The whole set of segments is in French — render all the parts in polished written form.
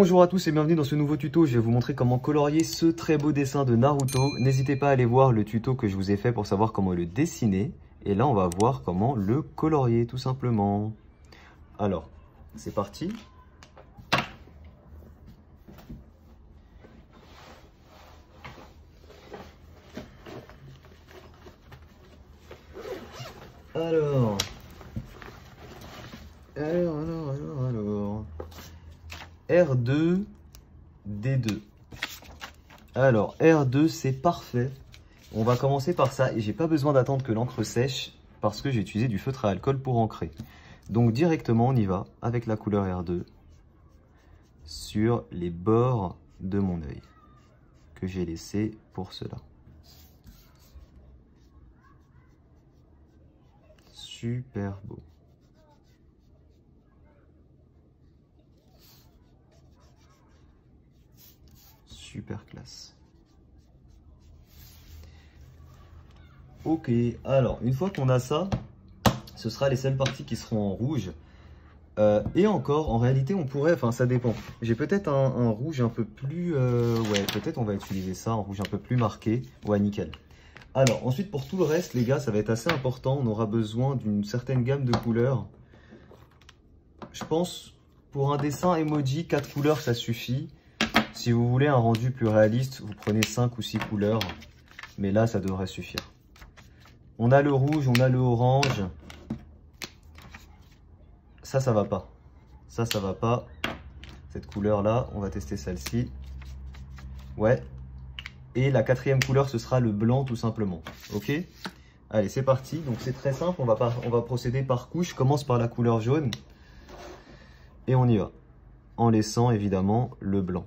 Bonjour à tous et bienvenue dans ce nouveau tuto. Je vais vous montrer comment colorier ce très beau dessin de Naruto. N'hésitez pas à aller voir le tuto que je vous ai fait pour savoir comment le dessiner. Et là, on va voir comment le colorier tout simplement. Alors, c'est parti. Alors, R2, D2. Alors, R2, c'est parfait. On va commencer par ça. Et j'ai pas besoin d'attendre que l'encre sèche parce que j'ai utilisé du feutre à alcool pour ancrer. Donc, directement, on y va avec la couleur R2 sur les bords de mon œil que j'ai laissé pour cela. Super beau. Super classe. Ok, alors une fois qu'on a ça, ce sera les seules parties qui seront en rouge. Et encore, en réalité, on pourrait, enfin ça dépend. J'ai peut-être un rouge un peu plus, ouais, peut-être on va utiliser ça, un rouge un peu plus marqué. Ouais, nickel. Alors ensuite, pour tout le reste, les gars, ça va être assez important. On aura besoin d'une certaine gamme de couleurs. Je pense, pour un dessin emoji, 4 couleurs, ça suffit. Si vous voulez un rendu plus réaliste, vous prenez 5 ou 6 couleurs. Mais là, ça devrait suffire. On a le rouge, on a le orange. Ça va pas. Ça va pas. Cette couleur-là, on va tester celle-ci. Ouais. Et la quatrième couleur, ce sera le blanc, tout simplement. Ok? Allez, c'est parti. Donc, c'est très simple. On va procéder par couche. Je commence par la couleur jaune. Et on y va. En laissant, évidemment, le blanc.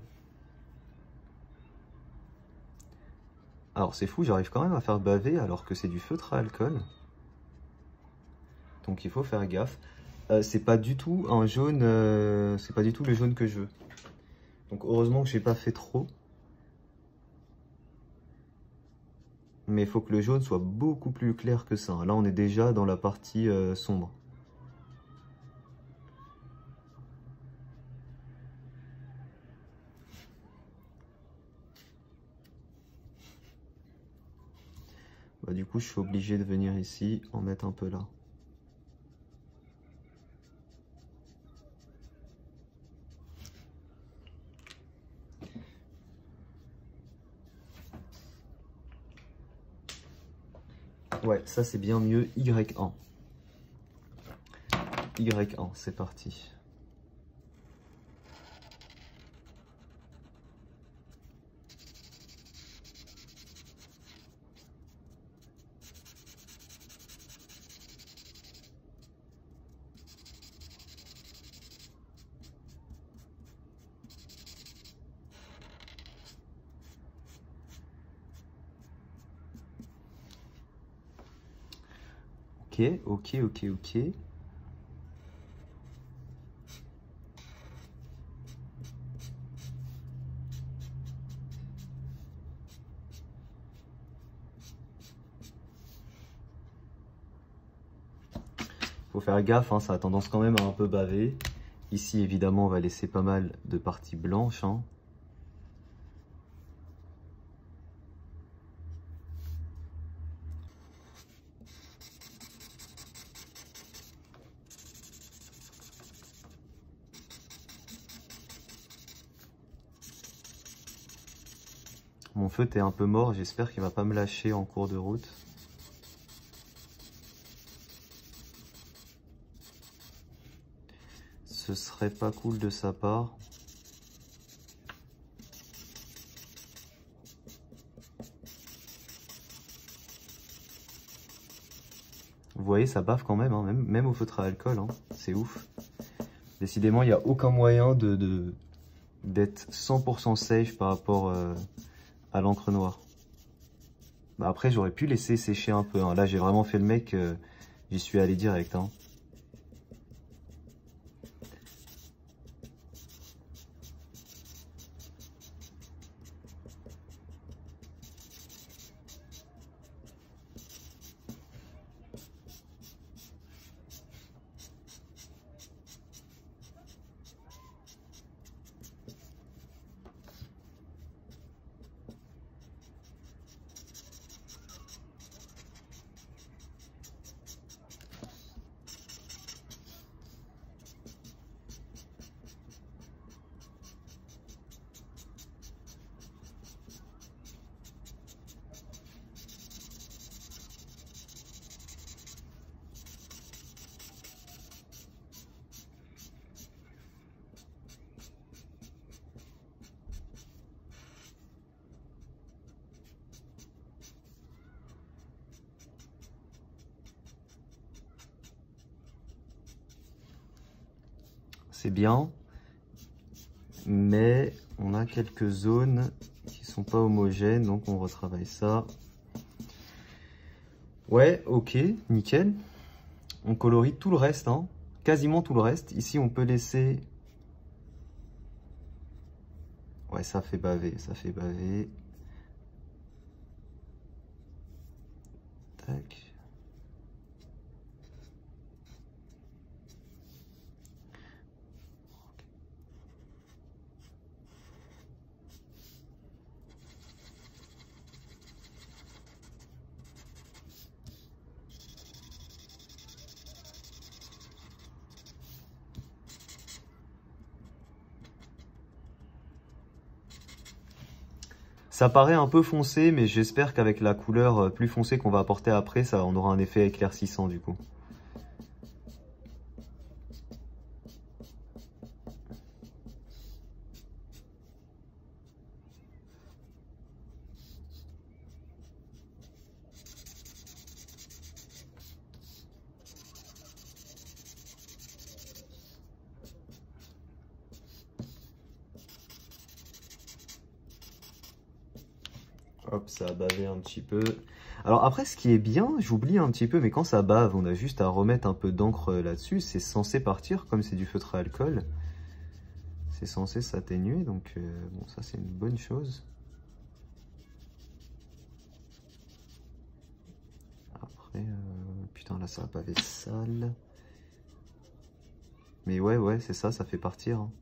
Alors c'est fou, j'arrive quand même à faire baver alors que c'est du feutre à alcool. Donc il faut faire gaffe. C'est pas du tout un jaune, c'est pas du tout le jaune que je veux. Donc heureusement que j'ai pas fait trop. Mais il faut que le jaune soit beaucoup plus clair que ça. Là on est déjà dans la partie sombre. Bah, du coup je suis obligé de venir ici, en mettre un peu là. Ouais, ça c'est bien mieux. Y1. Y1, c'est parti. Ok. Faut faire gaffe, hein, ça a tendance quand même à un peu baver. Ici, évidemment, on va laisser pas mal de parties blanches. Hein. Mon feutre est un peu mort, j'espère qu'il va pas me lâcher en cours de route. Ce serait pas cool de sa part. Vous voyez, ça bave quand même, hein, même au feutre à alcool, hein, c'est ouf. Décidément, il n'y a aucun moyen d'être 100% safe par rapport à l'encre noire. Bah après, j'aurais pu laisser sécher un peu. Hein. Là, j'ai vraiment fait le mec, j'y suis allé direct. Hein. c'est bien. Mais on a quelques zones qui sont pas homogènes, donc on retravaille ça. Ouais, ok, nickel. On colorie tout le reste, hein, quasiment tout le reste. Ici, on peut laisser... Ouais, ça fait baver, ça fait baver. Tac. Ça paraît un peu foncé, mais j'espère qu'avec la couleur plus foncée qu'on va apporter après, ça, on aura un effet éclaircissant du coup. Hop, ça a bavé un petit peu. Alors après, ce qui est bien, j'oublie un petit peu, mais quand ça bave, on a juste à remettre un peu d'encre là-dessus. C'est censé partir, comme c'est du feutre à alcool. C'est censé s'atténuer, donc bon, ça c'est une bonne chose. Après, putain, là ça a bavé sale. Mais ouais, c'est ça, ça fait partir, hein.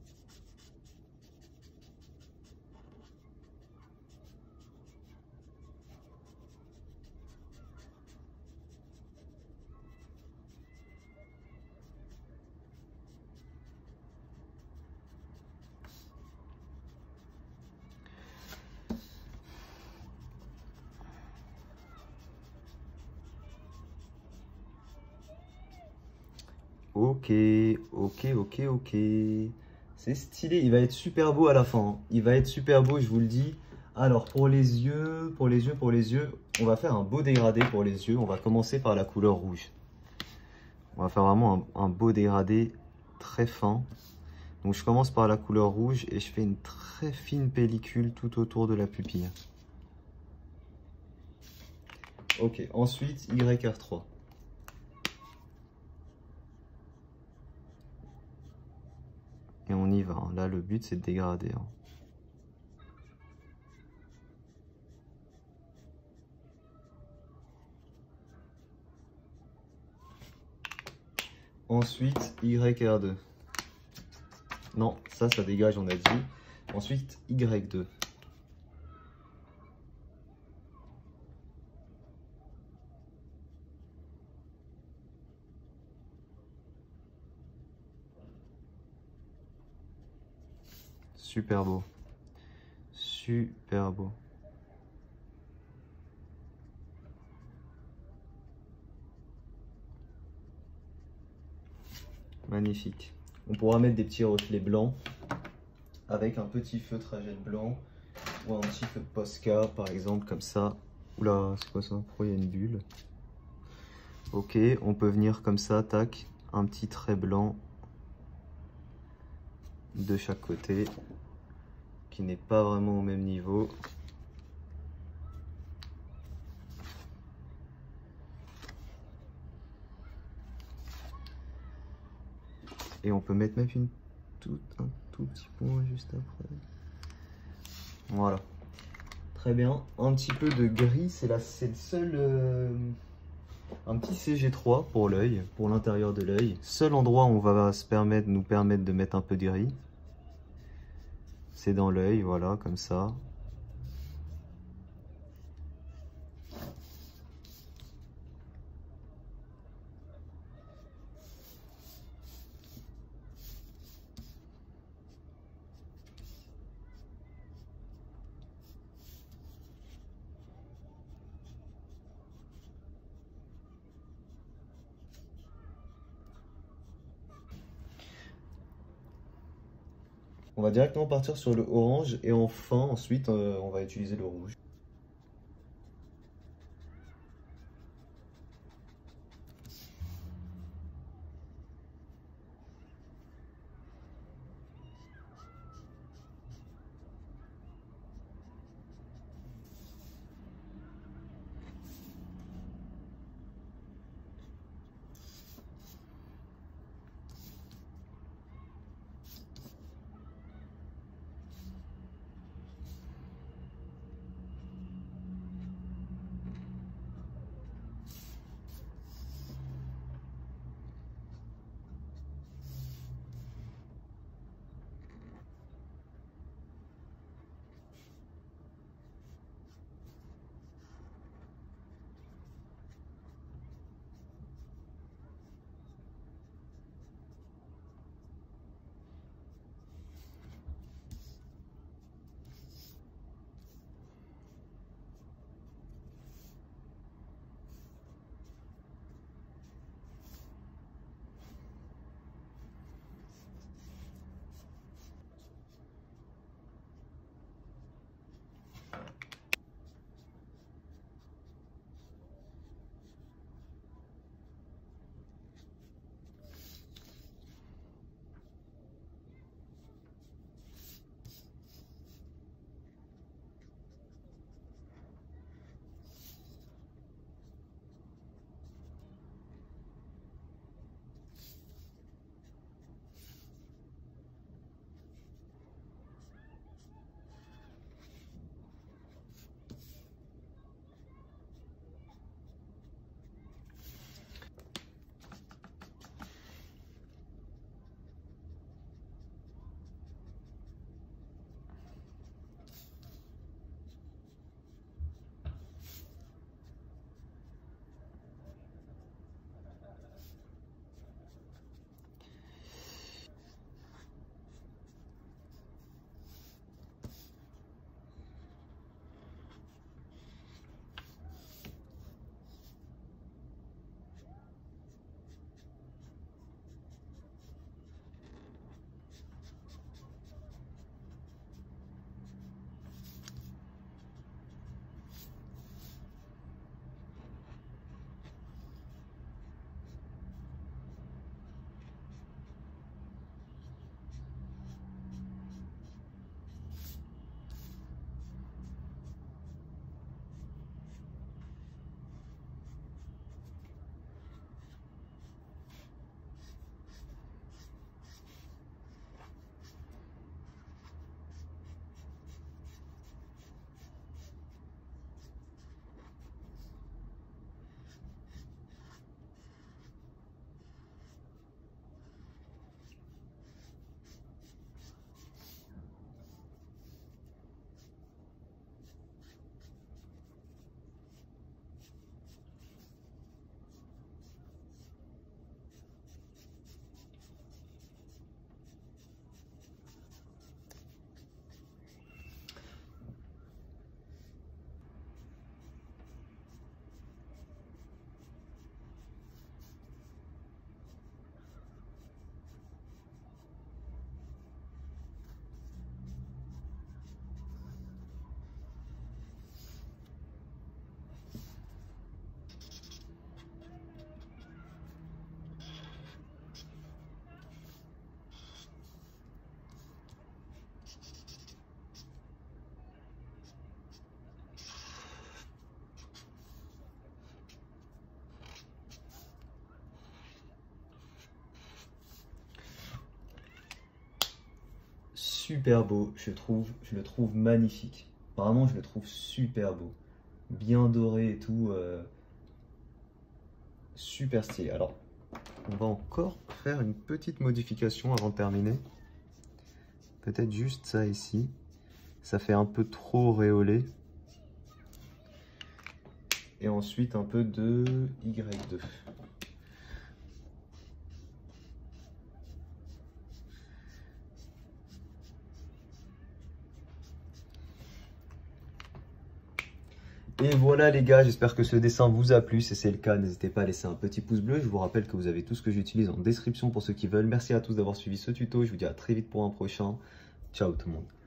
Ok, ok. C'est stylé, il va être super beau à la fin, hein. Il va être super beau, je vous le dis. Alors pour les yeux, on va faire un beau dégradé pour les yeux. On va commencer par la couleur rouge. On va faire vraiment un beau dégradé très fin. Donc je commence par la couleur rouge et je fais une très fine pellicule tout autour de la pupille. Ok, ensuite YR3. Et on y va, hein. Là, le but, c'est de dégrader, hein. Ensuite, YR2. Non, ça dégage, on a dit. Ensuite, Y2. Super beau. Super beau. Magnifique. On pourra mettre des petits reflets blancs avec un petit feutre à jet blanc ou un petit feu de Posca par exemple comme ça. Oula, c'est quoi ça? Pourquoi il y a une bulle? Ok, on peut venir comme ça, tac, un petit trait blanc de chaque côté qui n'est pas vraiment au même niveau. Et on peut mettre même un tout petit point juste après. Voilà. Très bien. Un petit peu de gris, c'est le seul... un petit CG3 pour l'œil, pour l'intérieur de l'œil. Seul endroit où on va nous permettre de mettre un peu de gris. C'est dans l'œil, voilà, comme ça. On va directement partir sur le orange et enfin ensuite on va utiliser le rouge. super beau, je le trouve magnifique. Vraiment, je le trouve super beau. Bien doré et tout. Super stylé. Alors, on va encore faire une petite modification avant de terminer. Peut-être juste ça ici. Ça fait un peu trop auréolé. Et ensuite un peu de Y2. Et voilà les gars, j'espère que ce dessin vous a plu. Si c'est le cas, n'hésitez pas à laisser un petit pouce bleu. Je vous rappelle que vous avez tout ce que j'utilise en description pour ceux qui veulent. Merci à tous d'avoir suivi ce tuto. Je vous dis à très vite pour un prochain. Ciao tout le monde.